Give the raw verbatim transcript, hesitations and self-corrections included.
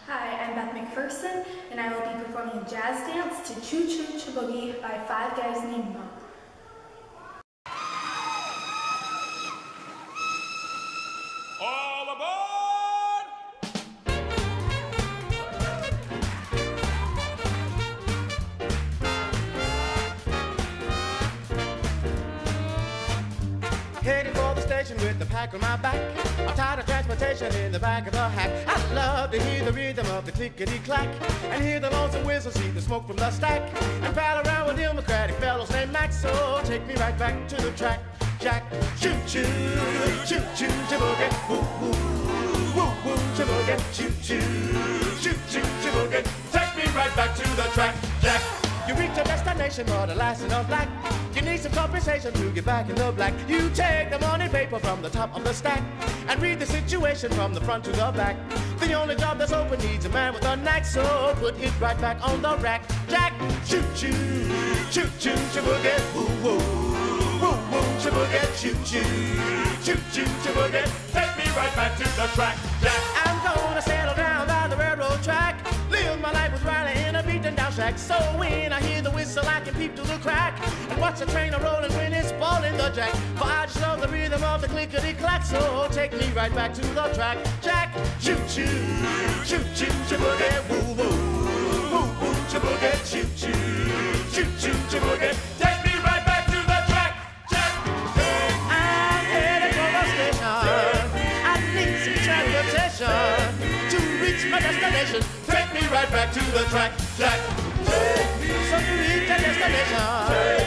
Hi, I'm Beth McPherson, and I will be performing a jazz dance to Choo Choo Chiboogie by Five Guys Named Mo. All aboard! Heading for the station with the pack on my back. I'm tired of transportation in the back of the hack. I love to hear the rhythm of the clickety-clack and hear the lonesome whistle, see the smoke from the stack, and pal around with democratic fellows named Max. So take me right back to the track, Jack. Choo choo, choo choo, chiboogie, woo woo, woo woo, chiboogie, choo choo, choo choo, chiboogie. Take me right back to the track, Jack. You reach your destination, but alas in a black. You need some compensation to get back in the black. You take the morning paper from the top of the stack and read the situation from the front to the back. The only job that's open needs a man with a knack, so put it right back on the rack, Jack. Choo choo, choo choo, chiboogie, woo woo, woo woo, chiboogie, choo choo, choo choo, chiboogie. Take me right back to the track, Jack. I'm gonna settle down by the railroad track, live my life with Riley in a beaten down shack. So when I hear the whistle, I can peep through the crack and watch the train a-rolling when it's balling the jack. For I just love the rhythm of the clickety-clack, so take me right back to the track, Jack. Choo choo, choo choo, chiboogie, woo woo, woo woo, chiboogie, choo choo, choo choo, chiboogie. Take me right back to the track, Jack. I'm headed for the station. I need some transportation to reach my destination. Take me right back to the track, Jack. So to reach my destination.